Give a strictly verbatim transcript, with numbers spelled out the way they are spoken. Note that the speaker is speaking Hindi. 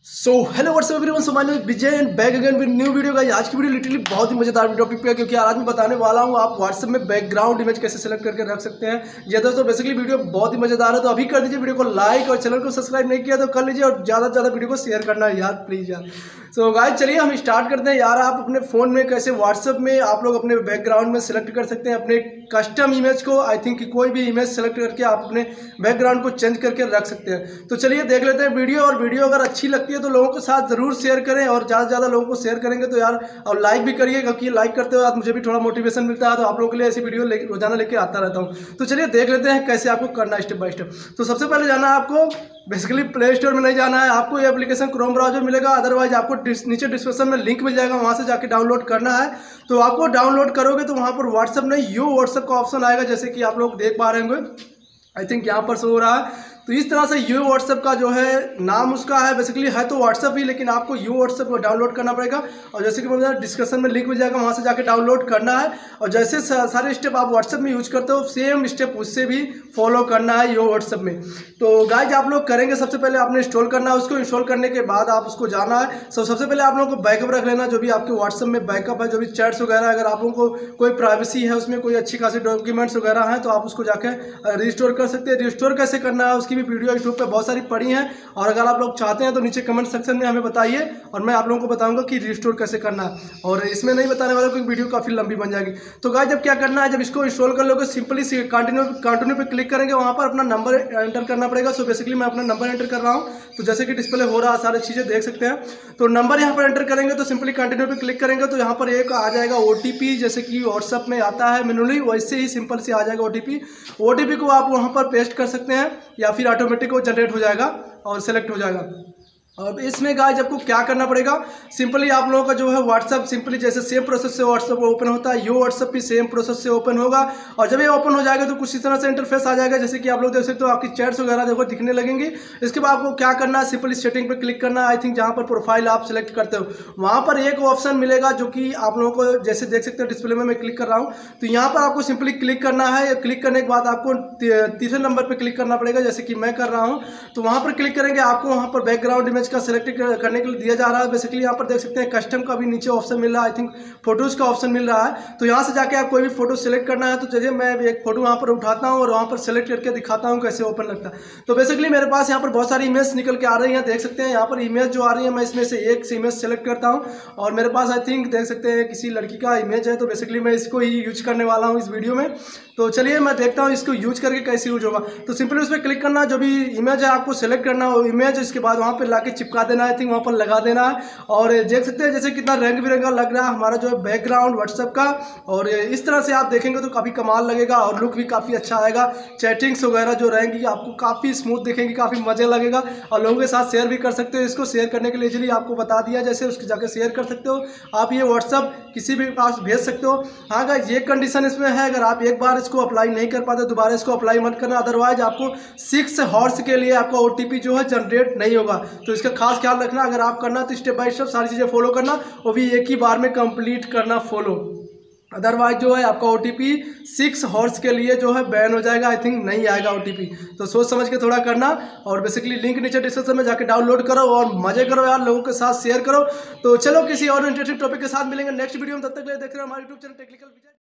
So hello WhatsApp everyone, so my name is Vijay and back again with new video guys. आज की वीडियो लिटरली बहुत ही मजेदार टॉपिक पे है, क्योंकि आज मैं बताने वाला हूँ आप व्हाट्सअप में बैकग्राउंड इमेज कैसे सेलेक्ट करके रख सकते हैं। ये दोस्तों बेसिकली वीडियो बहुत ही मजेदार है, तो अभी कर दीजिए वीडियो को लाइक और चैनल को सब्सक्राइब नहीं किया तो कर लीजिए और ज़्यादा से ज़्यादा वीडियो को शेयर करना है यार, प्लीज़ यार। सो गाइस चलिए हम स्टार्ट करते हैं यार। आप अपने फ़ोन में कैसे व्हाट्सअप में आप लोग अपने बैकग्राउंड में सेलेक्ट कर सकते हैं अपने कस्टम इमेज को। आई थिंक कोई भी इमेज सेलेक्ट करके आप अपने बैकग्राउंड को चेंज करके रख सकते हैं। तो चलिए देख लेते हैं वीडियो, और वीडियो अगर अच्छी लगती है तो लोगों के साथ जरूर शेयर करें, और ज़्यादा से ज़्यादा लोगों को शेयर करेंगे तो यार, और लाइक भी करिए, क्योंकि लाइक करते हो मुझे भी थोड़ा मोटिवेशन मिलता है। तो आप लोगों के लिए ऐसी वीडियो ले, रोजाना लेके आता रहता हूँ। तो चलिए देख लेते हैं कैसे आपको करना है स्टेप बाय स्टेप। तो सबसे पहले जाना है आपको, बेसिकली प्ले स्टोर में नहीं जाना है आपको, ये एप्लीकेशन क्रोम ब्राउजर मिलेगा, अदरवाइज आपको नीचे डिस्क्रिप्शन में लिंक मिल जाएगा, वहाँ से जाके डाउनलोड करना है। तो आपको डाउनलोड करोगे तो वहाँ पर व्हाट्सअप नहीं यू व्हाट्सअप का ऑप्शन आएगा, जैसे कि आप लोग देख पा रहे होंगे। आई थिंक यहाँ पर शो हो रहा है। तो इस तरह से यू व्हाट्सअप का जो है नाम उसका है, बेसिकली है तो व्हाट्सअप ही, लेकिन आपको यू व्हाट्सअप को डाउनलोड करना पड़ेगा। और जैसे कि मैं डिस्क्रिप्शन में लिंक मिल जाएगा, वहाँ से जाके डाउनलोड करना है। और जैसे सारे स्टेप आप व्हाट्सअप में यूज करते हो, सेम स्टेप उससे भी फॉलो करना है यू व्हाट्सअप में। तो गाइज आप लोग करेंगे, सबसे पहले आपने इंस्टॉल करना है उसको। इंस्टॉल करने के बाद आप उसको जाना है। सो सबसे पहले आप लोगों को बैकअप रख लेना, जो भी आपके व्हाट्सअप में बैकअप है, जो भी चैट्स वगैरह, अगर आप लोगों को कोई प्राइवेसी है उसमें, कोई अच्छी खासी डॉक्यूमेंट्स वगैरह हैं, तो आप उसको जाकर रिस्टोर कर सकते हैं। रिस्टोर कैसे करना है उसकी भी वीडियो यूट्यूब पर बहुत सारी पड़ी हैं, और अगर आप लोग चाहते हैं तो नीचे कमेंट सेक्शन में हमें बताइए, और मैं आप लोगों को बताऊंगा कि रिस्टोर कैसे करना है। और इसमें नहीं बताने वाला क्योंकि वीडियो काफ़ी लंबी बन जाएगी। तो गाइस जब क्या करना है, जब इसको इंस्टॉल कर लोगे, सिंपली कंटिन्यू कंटिन्यू पे क्लिक करेंगे, वहाँ पर अपना नंबर एंटर करना पड़ेगा। सो बेसिकली मैं अपना नंबर एंटर कर रहा हूँ, तो जैसे कि डिस्प्ले हो रहा है, सारी चीज़ें देख सकते हैं। तो नंबर यहाँ पर एंटर करेंगे, तो सिंपली कंटिन्यू पे क्लिक करेंगे, तो यहाँ पर एक आ जाएगा ओटीपी, जैसे कि व्हाट्सअप में आता है मैनुअली, वैसे ही सिंपल से आ जाएगा ओटीपी। ओटीपी को आप वहाँ पर पेस्ट कर सकते हैं, या फिर ऑटोमेटिक वो जनरेट हो जाएगा और सेलेक्ट हो जाएगा। और इसमें गाइस आपको क्या करना पड़ेगा, सिंपली आप लोगों का जो है व्हाट्सअप, सिंपली जैसे सेम प्रोसेस से व्हाट्सअप ओपन होता है, यू व्हाट्सअप भी सेम प्रोसेस से ओपन होगा। और जब ये ओपन हो जाएगा तो कुछ इस तरह से इंटरफेस आ जाएगा, जैसे कि आप लोग देख सकते हो, आपकी चैट्स वगैरह देखो दिखने लगेंगी। इसके बाद आपको क्या करना है, सिंपली सेटिंग पे क्लिक करना है। आई थिंक जहाँ पर प्रोफाइल आप सेलेक्ट करते हो, वहाँ पर एक ऑप्शन मिलेगा, जो कि आप लोगों को जैसे देख सकते हो डिस्प्ले में मैं क्लिक कर रहा हूँ। तो यहाँ पर आपको सिंपली क्लिक करना है। क्लिक करने के बाद आपको तीसरे नंबर पर क्लिक करना पड़ेगा, जैसे कि मैं कर रहा हूँ। तो वहाँ पर क्लिक करेंगे, आपको वहाँ पर बैकग्राउंड इमेज का सिलेक्ट करने के लिए दिया जा रहा है। बेसिकली यहाँ पर देख सकते हैं कस्टम का भी नीचे ऑप्शन मिल रहा है, आई थिंक फोटोज का ऑप्शन मिल रहा है। तो यहाँ से जाके आप कोई भी फोटो सेलेक्ट करना है। तो चलिए मैं एक फोटो वहाँ पर उठाता हूँ और वहाँ पर सेलेक्ट करके दिखाता हूँ कैसे ओपन लगता है। तो बेसिकली मेरे पास यहाँ पर बहुत सारी इमेज निकल के आ रही हैं, देख सकते हैं यहाँ पर इमेज जो आ रही है, मैं इसमें से एक इमेज सेलेक्ट करता हूँ। और मेरे पास आई थिंक देख सकते हैं किसी लड़की का इमेज है, तो बेसिकली मैं इसको ही यूज करने वाला हूँ इस वीडियो में। तो चलिए मैं देखता हूँ इसको यूज करके कैसे यूज होगा। तो सिंपली उस पर क्लिक करना, जो भी इमेज है आपको सेलेक्ट करना है वो इमेज, इसके बाद वहाँ पर लाके चिपका देना है, आई थिंक वहाँ पर लगा देना है। और देख सकते हैं जैसे कितना रंग बिरंगा लग रहा है हमारा जो है बैकग्राउंड व्हाट्सएप का। और इस तरह से आप देखेंगे तो काफ़ी कमाल लगेगा, और लुक भी काफ़ी अच्छा आएगा। चैटिंग्स वगैरह जो रहेंगी आपको काफ़ी स्मूथ दिखेंगी, काफ़ी मजे लगेगा, और लोगों के साथ शेयर भी कर सकते हो। इसको शेयर करने के लिए इजीली आपको बता दिया, जैसे उसके जाकर शेयर कर सकते हो आप, ये व्हाट्सअप किसी भी पास भेज सकते हो। हाँ गाइस ये कंडीशन इसमें है, अगर आप एक बार इसको अप्लाई नहीं कर पाते दोबारा इसको अप्लाई मत करना, अदरवाइज आपको सिक्स हॉर्स के लिए आपका ओटीपी जो है जनरेट नहीं होगा। तो इसका खास ख्याल रखना, अगर आप करना तो स्टेप बाय स्टेप सारी चीज़ें फॉलो करना, वो भी एक ही बार में कंप्लीट करना फॉलो, अदरवाइज जो है आपका ओटीपी सिक्स हॉर्स के लिए जो है बैन हो जाएगा, आई थिंक नहीं आएगा ओटीपी। तो सोच समझ के थोड़ा करना, और बेसिकली लिंक नीचे डिस्क्रिप्शन में जाके डाउनलोड करो और मजे करो यार, लोगों के साथ शेयर करो। तो चलो किसी और इंटरेस्टिंग टॉपिक के साथ मिलेंगे नेक्स्ट वीडियो में, तब तक के लिए देखते रहो हमारे यूट्यूब चैनल टेक्निकल विजय।